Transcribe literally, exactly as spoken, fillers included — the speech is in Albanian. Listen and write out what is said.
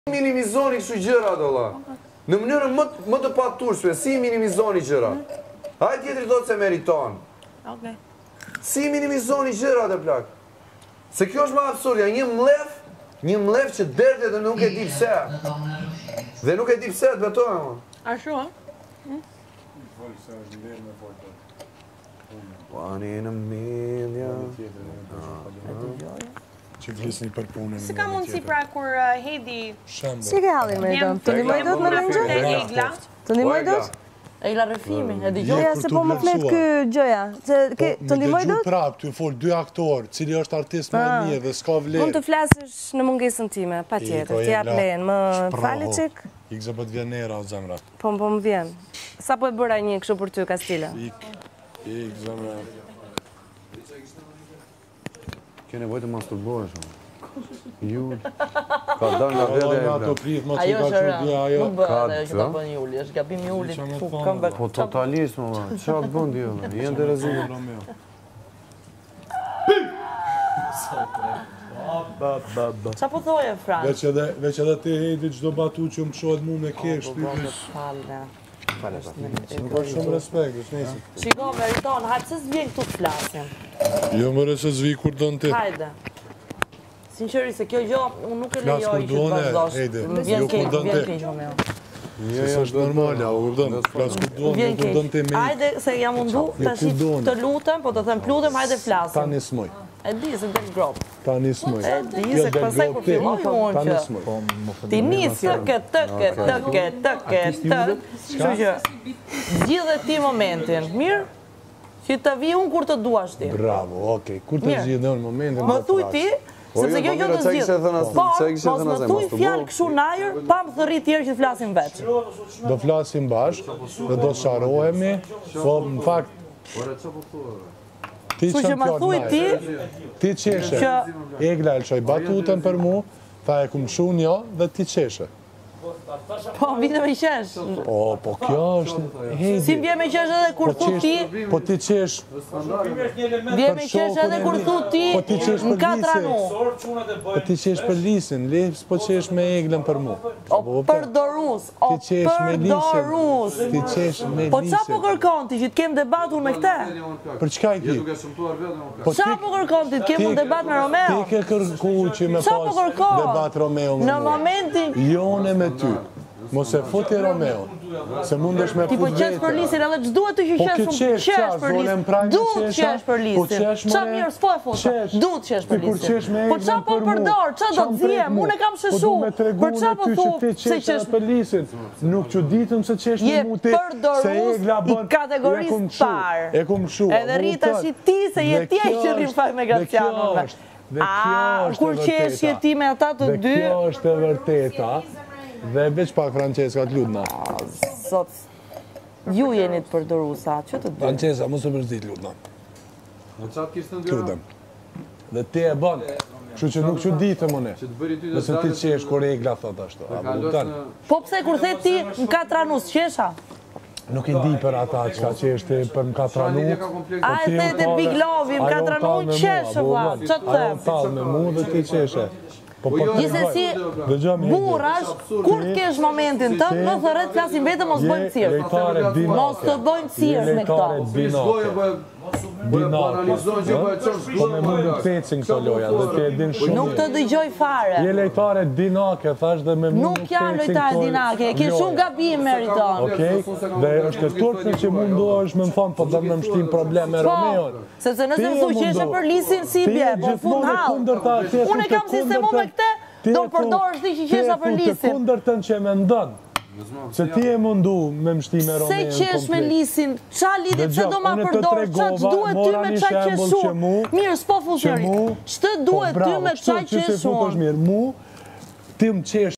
minimizoni kështu gjëra dolla. Në mënyrën më më të paturshme, si minimizoni gjërat. Hajde tjetri thotë se meriton. Okej. Si minimizoni gjërat e plak. Se kjo është më absurd, ja një mlef, një mlef që derdhet dhe nuk e di pse. Dhe nuk e di pse të betohem. Ashtu, ha? One in a million. Që vlisni për punën. Si ka mundësi pra kur Hedi... Si ke halin me dëm? Të ndihmoj dot me menxhe? Egla. Të ndihmoj dot? Egla Rëfimi, e dëgjoj. Ja, se po më flet ky gjëja. Se ke të ndihmoj dot? Po, prap, ty fol dy aktor, cili është artist më i mirë dhe s'ka vlerë. Mund të flasësh në mungesën time, patjetër. Ti jap lejen, më falë çik. Ik zë po të vjen era o zemra. Po, po më vjen. Sa po e bëra një kështu për ty Kastila? Ik, ik zemra. Ke nevojë të masturbohesh. Ju ka dalë nga vetë e ato prit më Ajo çka është çu di ajo. Nuk bëhet ajo që ka bënë Juli, është gabim i Julit ku këmbë. Po totalisht, më çfarë bën ti? Jeni të rrezikur Romeo. Qa po thoje, Frank? Veç edhe veç edhe ti Hedi çdo batu që më shohet mua me kesh ti. Falë. Nuk ka shumë respekt, është nesër. Shiko, meriton, hajtë se s'vjen këtu të flasim. Jo më rëse zvi kur do në ti. Hajde. Sinqeri se kjo gjë, unë nuk e Flas lejoj kur që të duone, vazhdosh. Hejde. Më Jo vjen kur keq, do në vjen ti. keq, Romeo. Se s'është normale, a u kupton? Flas kur duone, Vjen kur do në ti keq. me. Hajde, se jam mundu, tash të lutem, po të them lutem, hajde flasim. Tani s'moj. E di se del grop. Tani s'moj. E di se pasaj kur filloj unë Tani që s'moj. ti nisi tëke, tëke, tëke, tëke, tëke. Kështu që, zgjidhe ti momentin, mirë? Që të vi unë kur të duash ti. Bravo, okej. Kur të zgjidhe unë momentin Më thuj ti, sepse kjo kjo të zgjidhë. Por, mos më thuj fjalë këshu najër, pa më thërri tjerë që të flasim veç. Do flasim bashkë dhe do sharohemi, po në fakt ti Kështu që më thuj ti ti qeshe. Egla e lëshoj batutën për mu, tha e kumë shu një dhe ti qeshe. Po, vite me qesh. Po, po kjo është Hedi. Si vje me qesh edhe kur thu ti, Po ti qesh vje me qesh edhe kur thu ti në katra nu. Po ti qesh për lisin, lepс po qesh me eglën për mu. O përdorus, o Ti qesh me lisin. përdorus. Ti qesh me Po qa po lisin. kërkon ti që të kem debatur me këte? Për çka i ki? Po Qa po kërkon ti të kem un debat me Romeo? Ti ke kërku që me Qa po pas kërkon? debat Romeo me Në mu. momentin, Jone me ty. Mos e futi Romeo. Se mundesh me ti po fut qesh për vete. lisin, edhe që duhet të që Po qesh kjo shumë, qesh qesh qa, për zonem lisin. prajme Duhet qesha? qesh për Po lisin. qesh, Qa more? mirë, s'po e futa. Qesh. Duhet qesh për Ti kur qesh lisin. me Po qa eglën po për mu? përdor, qa do Qam të zjem, prek mu? unë e kam Po sheshu. du me tregu Për qa në po ty thu, që ti se qesh qesh për lisin. Nuk që ditëm se qesh me je mu ti. Se përdorus egla i bën. kategorisë e kum shu, parë. E kum shu. Edhe rita shi ti se je Dhe ti e kjo që rrim është- faj me dhe kjo Gracianove. është- Dhe kjo A, është kur e qesh je vërteta. ti me ata të Dhe dy, kjo është e vërteta. Dhe veç pak Francesca të lutna. sot, ju jeni të përdorusa, që të dy? Francesca, mos e përzit lutna. Lutem. Dhe ti e bën. Kështu që nuk që ditë më ne. Nëse ti qesh kur egla thot ashtu. A më kupton? Po pse kur the ti në katranus, qesha? Nuk i di për ata çka qeshti për më katranu. A e the të Big Love, më katranu, qeshe vlla, që të Ajo them? tallë me mu dhe ti qeshe. Po po Gjithsesi, dëgjoj me burrash, kur të kesh momentin tënd, në thërret flasim vetëm mos bëjmë cirk. Lejtare binake. Mos të bëjmë cirk me këto. Lejtare binake. Binake. Po me mundë të pecin këto loja dhe ti e din shumë. Nuk të dëgjoj fare. Je lejtare dinake, thash dhe me mundë Nuk jam lojtar dinake, ke shumë gabim meriton. Okej, dhe është e turpë që mundu është me më thonë, po dhe me më shtim problem me Romeon. Sepse nëse më thu qeshe për lisin si bje, po fund hall. Unë e kam sistemu me këte, do përdorë shti që qesha për lisin. Ti e kundër të në që me ndonë. Se ti e mundu me më shtim me Romeon. Se qesh me lisin, qa lidit se do ma Unë të përdorë, qa që tregova, duhet ty mora me një qa shembull qeshu. që mu- Mirë, s'po funksionari. që mu- Shtë duhet Po, ty bravo, me kështu qa që se qeshu. futesh mirë. Mu, ti më qesh